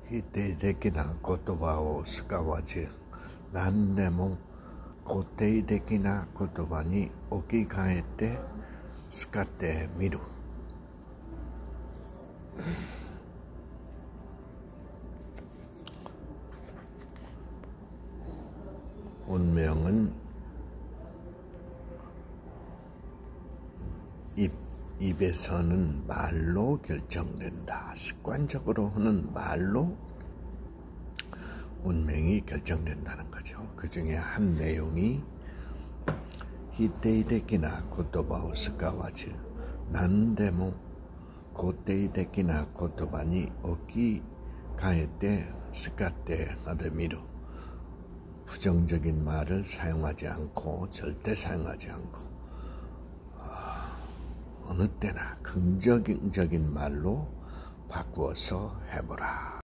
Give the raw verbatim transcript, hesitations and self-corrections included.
否定的な言葉を使わず、何でも肯定的な言葉に置き換えて使ってみる。운명은 입, 입에서는 말로 결정된다. 습관적으로 하는 말로 운명이 결정된다는 거죠. 그 중에 한 내용이 히데이데키나 고토바오 스카와즈 난데모 고테이데키나 고토바니 오키 가에테 스카테 하데미루. 부정적인 말을 사용하지 않고 절대 사용하지 않고 어느 때나 긍정적인 말로 바꾸어서 해보라.